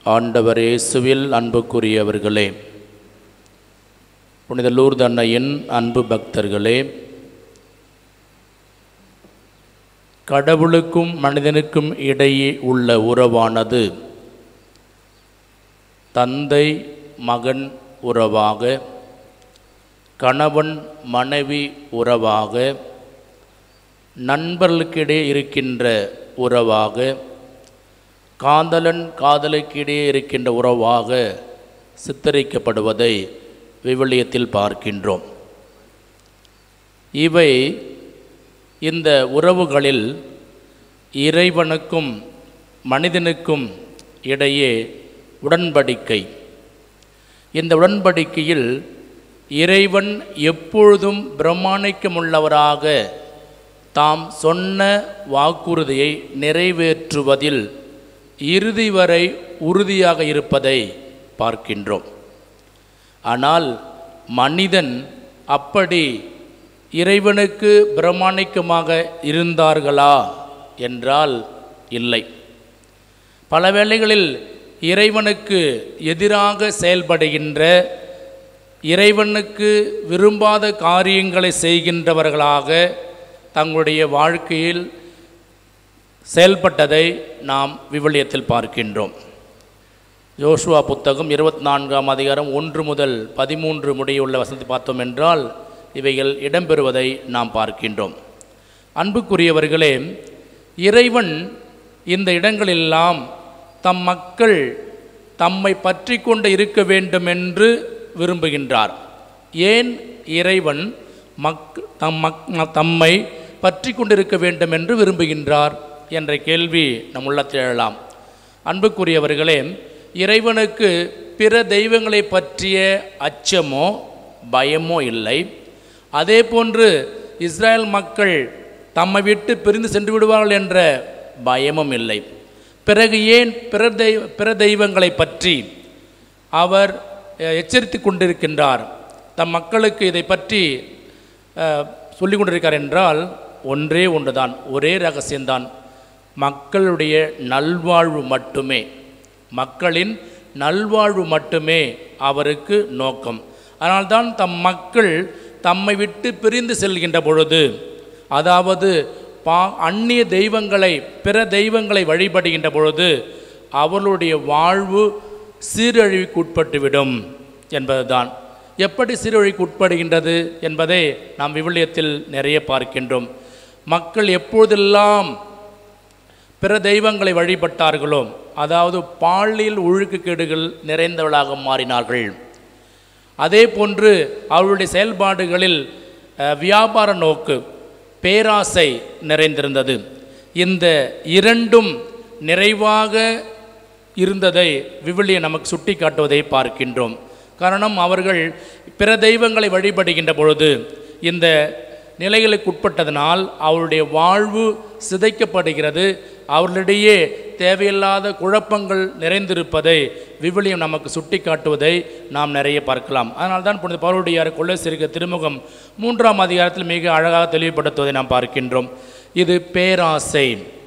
ஆண்டவர் இயேசுவில் அன்புக்குரியவர்களே, புனித லூர்து அன்னையின் அன்பு பக்தர்களே, கடவுளுக்கும் மனிதனுக்கும் இடையே உள்ள உறவானது தந்தை மகன் உறவாக, கணவன் மனைவி உறவாக, நண்பர்களுக்கிடையே இருக்கின்ற உறவாக, காதலன் காதலுக்கிடையே இருக்கின்ற உறவாக சித்தரிக்கப்படுவதை விவிலியத்தில் பார்க்கின்றோம். இவை இந்த உறவுகளில் இறைவனுக்கும் மனிதனுக்கும் இடையே உடன்படிக்கை. இந்த உடன்படிக்கையில் இறைவன் எப்பொழுதும் பிரமாணிக்கமுள்ளவராக தாம் சொன்ன வாக்குறுதியை நிறைவேற்றுவதில் இறுதி வரை உறுதியாக இருப்பதை பார்க்கின்றோம். ஆனால் மனிதன் அப்படி இறைவனுக்கு பிரமாணிக்கமாக இருந்தார்களா என்றால் இல்லை. பல வேளைகளில் இறைவனுக்கு எதிராக செயல்படுகின்ற, இறைவனுக்கு விரும்பாத காரியங்களை செய்கின்றவர்களாக தங்களுடைய வாழ்க்கையில் செயல்பட்டதை நாம் விவிலியத்தில் பார்க்கின்றோம். யோசுவா புத்தகம் 24ஆம் அதிகாரம் 1 முதல் 13 முடியுள்ள வசனத்தை பார்த்தோம் என்றால் இவைகள் இடம்பெறுவதை நாம் பார்க்கின்றோம். அன்புக்குரியவர்களே, இறைவன் இந்த இடங்களெல்லாம் தம் மக்கள் தம்மை பற்றி கொண்டு இருக்க வேண்டும் என்று விரும்புகின்றார். ஏன் இறைவன் தம்மை பற்றி கொண்டிருக்க வேண்டும் என்று விரும்புகின்றார் என்ற கேள்வி நம் உள்ளத்தில் எழலாம். அன்புக்குரியவர்களே, இறைவனுக்கு பிற தெய்வங்களை பற்றிய அச்சமோ பயமோ இல்லை. அதே போன்று இஸ்ரேல் மக்கள் தம்மை விட்டு பிரிந்து சென்று விடுவார்கள் என்ற பயமும் இல்லை. பிறகு ஏன் பிற தெய்வங்களை பற்றி அவர் எச்சரித்து கொண்டிருக்கின்றார், தம் மக்களுக்கு இதை பற்றி சொல்லிக் கொண்டிருக்கார் என்றால் ஒன்றே ஒன்றுதான், ஒரே ரகசியம்தான், மக்களுடைய நல்வாழ்வு மட்டுமே, மக்களின் நல்வாழ்வு மட்டுமே அவருக்கு நோக்கம். அதனால்தான் தம் மக்கள் தம்மை விட்டு பிரிந்து செல்கின்ற பொழுது, அதாவது அந்நிய தெய்வங்களை பிற தெய்வங்களை வழிபடுகின்ற பொழுது அவர்களுடைய வாழ்வு சீரழிவுக்கு உட்பட்டுவிடும் என்பதுதான். எப்படி சீரழிவுக்கு உட்படுகின்றது என்பதை நாம் விவிலியத்தில் நிறைய பார்க்கின்றோம். மக்கள் எப்பொழுதெல்லாம் பிற தெய்வங்களை வழிபட்டார்களோ, அதாவது பாலியல் ஒழுக்கக்கேடுகள் நிறைந்தவர்களாக மாறினார்கள். அதே போன்று அவருடைய செயல்பாடுகளில் வியாபார நோக்கு, பேராசை நிறைந்திருந்தது. இந்த இரண்டும் நிறைவாக இருந்ததை விவிலியம் நமக்கு சுட்டி காட்டுவதை பார்க்கின்றோம். காரணம், அவர்கள் பிற தெய்வங்களை வழிபடுகின்ற பொழுது இந்த நிலைகளுக்கு உட்பட்டதனால் அவருடைய வாழ்வு சிதைக்கப்படுகிறது. அவர்களிடையே தேவையில்லாத குழப்பங்கள் நிறைந்திருப்பதை விவிலியம் நமக்கு சுட்டி காட்டுவதை நாம் நிறைய பார்க்கலாம். அதனால்தான் புனித பவுலுடையார் கொலோசியருக்கு திருமுகம் 3ஆம் அதிகாரத்தில் மிக அழகாக தெளிவுபடுத்துவதை நாம் பார்க்கின்றோம். இது பேராசை,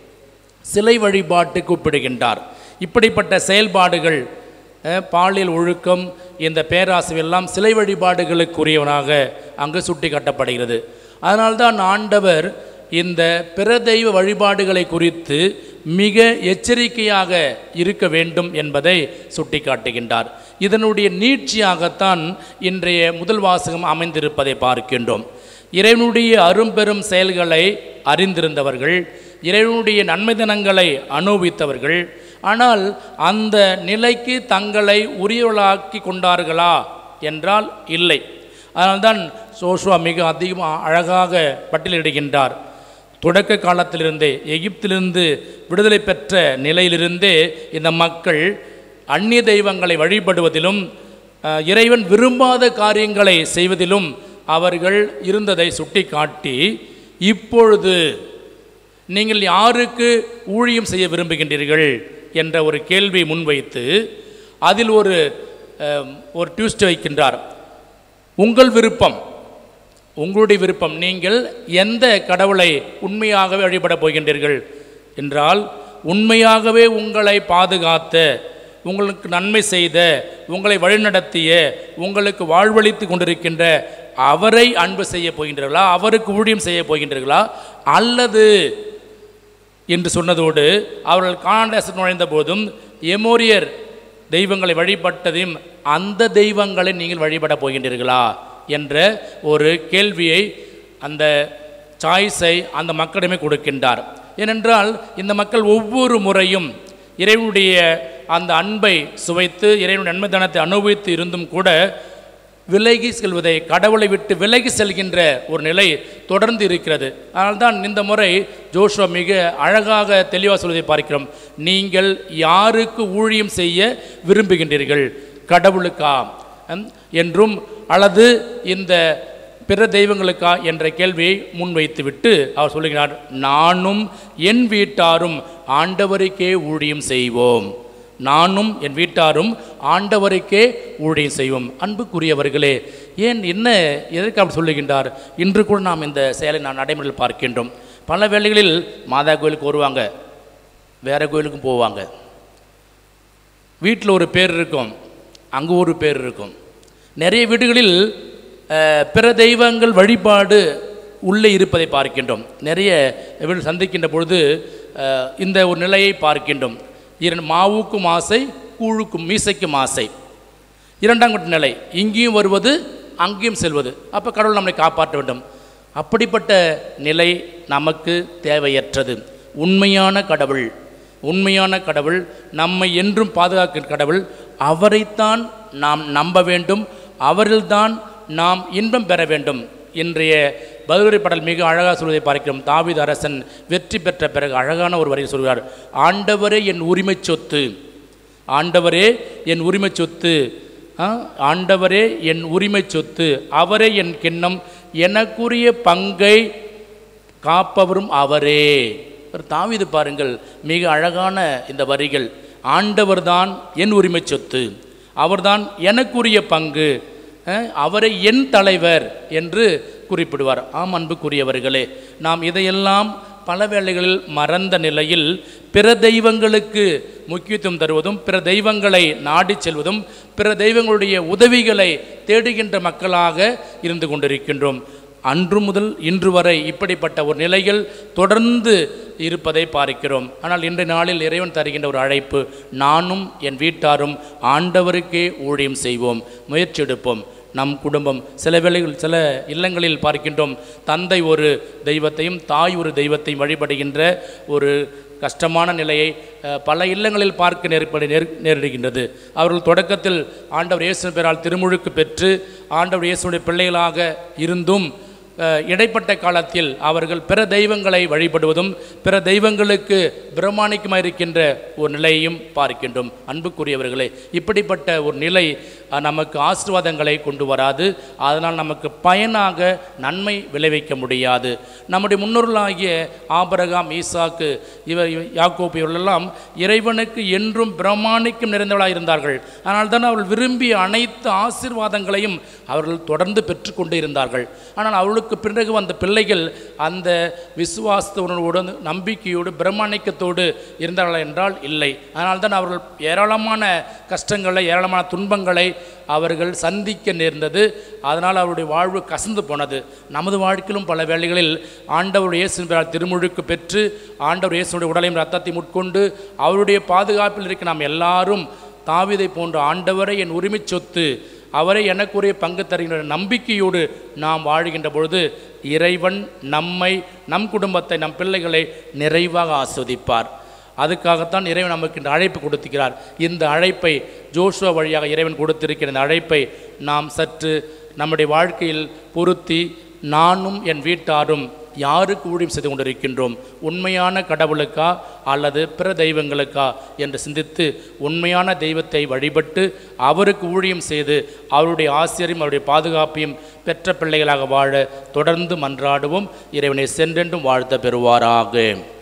சிலை வழிபாட்டுக்கு ஒப்பிடுகின்றார். இப்படிப்பட்ட செயல்பாடுகள், பாலியல் ஒழுக்கம், இந்த பேராசை எல்லாம் சிலை வழிபாடுகளுக்குரியவனாக அங்கு சுட்டி காட்டப்படுகிறது. அதனால்தான் ஆண்டவர் இந்த பிற தெய்வ வழிபாடுகளை குறித்து மிக எச்சரிக்கையாக இருக்க வேண்டும் என்பதை சுட்டி காட்டுகின்றார். இதனுடைய நீட்சியாகத்தான் இன்றைய முதல் வாசகம் அமைந்திருப்பதை பார்க்கின்றோம். இறைவனுடைய அரும்பெரும் செயல்களை அறிந்திருந்தவர்கள், இறைவனுடைய நன்மைதனங்களை அனுபவித்தவர்கள், ஆனால் அந்த நிலைக்கு தங்களை உரியவர்களாக்கி கொண்டார்களா என்றால் இல்லை. அதனால்தான் யோசுவா மிக அதிகமாக அழகாக பட்டியலிடுகின்றார். தொடக்க காலத்திலிருந்தே, எகிப்திலிருந்து விடுதலை பெற்ற நிலையிலிருந்தே இந்த மக்கள் அந்நிய தெய்வங்களை வழிபடுவதிலும் இறைவன் விரும்பாத காரியங்களை செய்வதிலும் அவர்கள் இருந்ததை சுட்டி காட்டி, இப்பொழுது நீங்கள் யாருக்கு ஊழியம் செய்ய விரும்புகின்றீர்கள் என்ற ஒரு கேள்வியை முன்வைத்து அதில் ஒரு ட்விஸ்ட் வைக்கின்றார். உங்கள் விருப்பம், உங்களுடைய விருப்பம், நீங்கள் எந்த கடவுளை உண்மையாகவே வழிபடப் போகின்றீர்கள் என்றால், உண்மையாகவே உங்களை பாதுகாத்த உங்களுக்கு நன்மை செய்த, உங்களை வழிநடத்திய, உங்களுக்கு வாழ்வளித்து கொண்டிருக்கின்ற அவரை அன்பு செய்ய போகின்றீர்களா, அவருக்கு ஊழியம் செய்ய போகின்றீர்களா, அல்லது என்று சொன்னதோடு அவர்கள் கானான் தேசத்தில் நுழைந்த போதும் எமோரியர் தெய்வங்களை வழிபட்டதையும் அந்த தெய்வங்களை நீங்கள் வழிபட போகின்றீர்களா என்ற ஒரு கேள்வியை, அந்த சாய்ஸை அந்த மக்களிடமே கொடுக்கின்றார். ஏனென்றால் இந்த மக்கள் ஒவ்வொரு முறையும் இறைவனுடைய அந்த அன்பை சுவைத்து இறைவனுடைய நன்மைத்தனத்தை அனுபவித்து இருந்தும் கூட விலகி செல்வதை, கடவுளை விட்டு விலகி செல்கின்ற ஒரு நிலை தொடர்ந்து இருக்கிறது. அதனால்தான் இந்த முறை ஜோஷுவா மிக அழகாக தெளிவாக சொல்வதை பார்க்கிறோம். நீங்கள் யாருக்கு ஊழியம் செய்ய விரும்புகின்றீர்கள், கடவுளுக்கா என்றும் அல்லது இந்த பிற தெய்வங்களுக்கா என்ற கேள்வியை முன்வைத்துவிட்டு அவர் சொல்லுகிறார், நானும் என் வீட்டாரும் ஆண்டவருக்கே ஊழியம் செய்வோம். நானும் என் வீட்டாரும் ஆண்டவருக்கே ஊழியம் செய்வோம். அன்புக்குரியவர்களே, என்ன எதற்கு அப்படி சொல்லுகின்றார்? இன்று கூட நாம் இந்த செயலை நடைமுறையில் பார்க்கின்றோம். பல வேளைகளில் மாதா கோயிலுக்கு வருவாங்க, வேறு கோயிலுக்கும் போவாங்க. வீட்டில் ஒரு பேர் இருக்கும், அங்கே ஒரு பேர் இருக்கும். நிறைய வீடுகளில் பிற தெய்வங்கள் வழிபாடு உள்ளே இருப்பதை பார்க்கின்றோம். நிறைய வீடு சந்திக்கின்ற பொழுது இந்த ஒரு நிலையை பார்க்கின்றோம். மாவுக்கும் ஆசை, கூழுக்கும் மீசைக்கும் ஆசை. இரண்டாம் கட்ட நிலை, இங்கேயும் வருவது அங்கேயும் செல்வது. அப்போ கடவுள் நம்மை காப்பாற்ற வேண்டும். அப்படிப்பட்ட நிலை நமக்கு தேவையற்றது. உண்மையான கடவுள், உண்மையான கடவுள், நம்மை என்றும் பாதுகாக்கிற கடவுள், அவரைத்தான் நாம் நம்ப வேண்டும், அவரில்தான் நாம் இன்பம் பெற வேண்டும். இன்றைய பதிலுரை பாடல் மிக அழகாக சொல்வதை பார்க்கிறோம். தாவீது அரசன் வெற்றி பெற்ற பிறகு அழகான ஒரு வரியை சொல்கிறார், ஆண்டவரே என் உரிமை சொத்து, ஆண்டவரே என் உரிமை சொத்து, ஆண்டவரே என் உரிமை சொத்து, அவரே என் கிண்ணம், எனக்குரிய பங்கை காப்பவரும் அவரே. தாவீது பாருங்கள், மிக அழகான இந்த வரிகள். ஆண்டவர்தான் என் உரிமை சொத்து, அவர்தான் எனக்குரிய பங்கு, அவரை என் தலைவர் என்று குறிப்பிடுவார். ஆம் அன்புக்குரியவர்களே, நாம் இதையெல்லாம் பல வேளைகளில் மறந்த நிலையில் பிற தெய்வங்களுக்கு முக்கியத்துவம் தருவதும், பிற தெய்வங்களை நாடி செல்வதும், பிற தெய்வங்களுடைய உதவிகளை தேடுகின்ற மக்களாக இருந்து கொண்டிருக்கின்றோம். அன்று முதல் இன்று வரை இப்படிப்பட்ட ஒரு நிலைகள் தொடர்ந்து இருப்பதை பார்க்கிறோம். ஆனால் இன்றைய நாளில் இறைவன் தருகின்ற ஒரு அழைப்பு, நானும் என் வீட்டாரும் ஆண்டவருக்கே ஊழியம் செய்வோம், முயற்சி எடுப்போம். நம் குடும்பம், சில வேளைகள் சில இல்லங்களில் பார்க்கின்றோம், தந்தை ஒரு தெய்வத்தையும் தாய் ஒரு தெய்வத்தையும் வழிபடுகின்ற ஒரு கஷ்டமான நிலையை பல இல்லங்களில் பார்க்க நேரிடுகின்றது. அவர்கள் தொடக்கத்தில் ஆண்டவர் இயேசு பெயரால் திருமுழுக்கு பெற்று ஆண்டவர் இயேசுடைய பிள்ளைகளாக இருந்தும் இடைப்பட்ட காலத்தில் அவர்கள் பிற தெய்வங்களை வழிபடுவதும் பிற தெய்வங்களுக்கு பிரமாணிக்கமாக இருக்கின்ற ஒரு நிலையையும் பார்க்கின்றோம். அன்புக்குரியவர்களே, இப்படிப்பட்ட ஒரு நிலை நமக்கு ஆசீர்வாதங்களை கொண்டு வராது. அதனால் நமக்கு பயனாக நன்மை விளைவிக்க முடியாது. நம்முடைய முன்னோர்களாகிய ஆபிரகாம், ஈசாக்கு, யாக்கோபு இவர்களெல்லாம் இறைவனுக்கு என்றும் பிரமாணிக்கம் நிறைந்தவர்களாக இருந்தார்கள். ஆனால் தான் அவர்கள் விரும்பிய அனைத்து ஆசீர்வாதங்களையும் அவர்கள் தொடர்ந்து பெற்றுக்கொண்டு இருந்தார்கள். ஆனால் அவர்களுக்கு பிறகு வந்த பிள்ளைகள் அந்த விசுவாசத்தோடு, நம்பிக்கையோடு, பிரமாணிக்கத்தோடு இருந்தார்கள் என்றால் இல்லை. அதனால்தான் அவர்கள் ஏராளமான கஷ்டங்களை, ஏராளமான துன்பங்களை அவர்கள் சந்திக்க நேர்ந்தது. அதனால் அவருடைய வாழ்வு கசந்து போனது. நமது வாழ்க்கையிலும் பல வேளைகளில் ஆண்டவர் இயேசு திருமுழுக்கு பெற்று ஆண்டவர் இயேசுடைய உடலையும் இரத்தத்தையும் உட்கொண்டு அவருடைய பாதுகாப்பில் இருக்க நாம் எல்லாரும் தாவீதை போன்ற ஆண்டவரை என் உரிமை சொத்து, அவரை எனக்குரிய பங்கு தருகின்ற நம்பிக்கையோடு நாம் வாழ்கின்ற பொழுது இறைவன் நம்மை, நம் குடும்பத்தை, நம் பிள்ளைகளை நிறைவாக ஆஸ்வதிப்பார். அதுக்காகத்தான் இறைவன் நமக்கு இந்த அழைப்பு கொடுத்திருக்கிறார். இந்த அழைப்பை ஜோஷுவா வழியாக இறைவன் கொடுத்திருக்கிற இந்த அழைப்பை நாம் சற்று நம்முடைய வாழ்க்கையில் பொருத்தி, நானும் என் வீட்டாரும் யாருக்கு ஊழியம் செய்து கொண்டிருக்கின்றோம், உண்மையான கடவுளுக்கா அல்லது பிற தெய்வங்களுக்கா என்று சிந்தித்து உண்மையான தெய்வத்தை வழிபட்டு அவருக்கு ஊழியம் செய்து அவருடைய ஆசிரியரையும் அவருடைய பாதுகாப்பையும் பெற்ற பிள்ளைகளாக வாழ தொடர்ந்து மன்றாடுவோம். இறைவனை சென்றென்றும் வாழ்த்த பெறுவாராக.